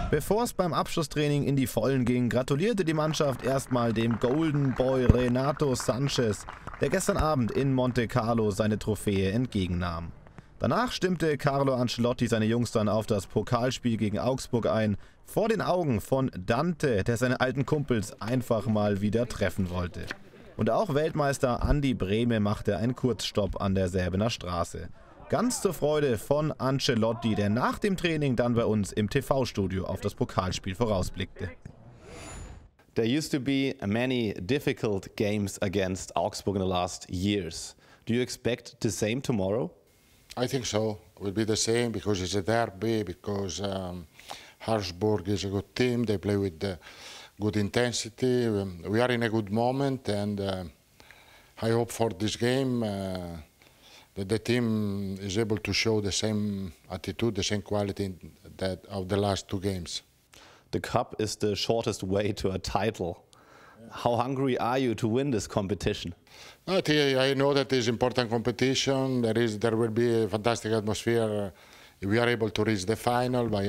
Bevor es beim Abschlusstraining in die Vollen ging, gratulierte die Mannschaft erstmal dem Golden Boy Renato Sanchez, der gestern Abend in Monte Carlo seine Trophäe entgegennahm. Danach stimmte Carlo Ancelotti seine Jungs dann auf das Pokalspiel gegen Augsburg ein, vor den Augen von Dante, der seine alten Kumpels einfach mal wieder treffen wollte. Und auch Weltmeister Andi Brehme machte einen Kurzstopp an der Säbener Straße. Ganz zur Freude von Ancelotti, der nach dem Training dann bei uns im TV-Studio auf das Pokalspiel vorausblickte. There used to be many difficult games against Augsburg in the last years. Do you expect the same tomorrow? I think so. It will be the same because it's a derby, because Augsburg is a good team. They play with good intensity. We are in a good moment, and I hope for this game that the team is able to show the same attitude, the same quality that of the last two games. The cup is the shortest way to a title. How hungry are you to win this competition? I know that it's important competition. There will be a fantastic atmosphere if we are able to reach the final. But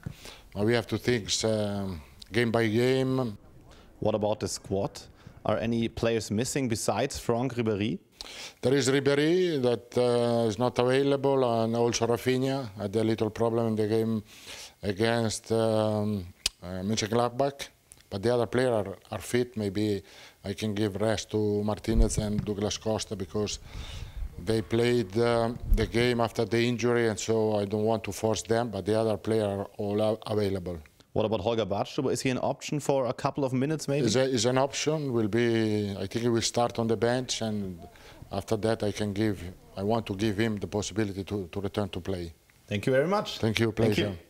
we have to think game by game. What about the squad? Are any players missing besides Franck Ribéry? There is Ribéry that is not available, and also Rafinha had a little problem in the game against Mönchengladbach. But the other players are fit. Maybe I can give rest to Martinez and Douglas Costa because they played the game after the injury, and so I don't want to force them, but the other players are all available. What about Holger Badstuber? Is he an option for a couple of minutes maybe? Is an option. I think he will start on the bench, and after that I want to give him the possibility to return to play. Thank you very much. Thank you, pleasure. Thank you.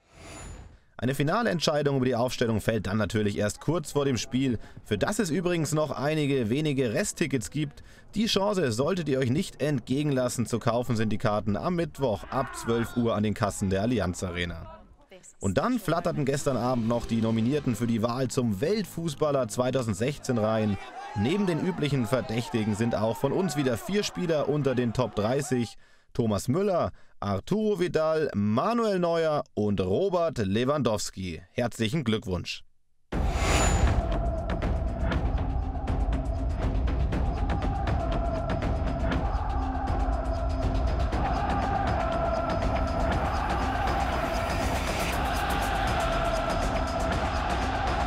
Eine finale Entscheidung über die Aufstellung fällt dann natürlich erst kurz vor dem Spiel, für das es übrigens noch einige wenige Resttickets gibt. Die Chance solltet ihr euch nicht entgehen lassen. Zu kaufen sind die Karten am Mittwoch ab 12 Uhr an den Kassen der Allianz Arena. Und dann flatterten gestern Abend noch die Nominierten für die Wahl zum Weltfußballer 2016 rein. Neben den üblichen Verdächtigen sind auch von uns wieder 4 Spieler unter den Top 30. Thomas Müller, Arturo Vidal, Manuel Neuer und Robert Lewandowski. Herzlichen Glückwunsch!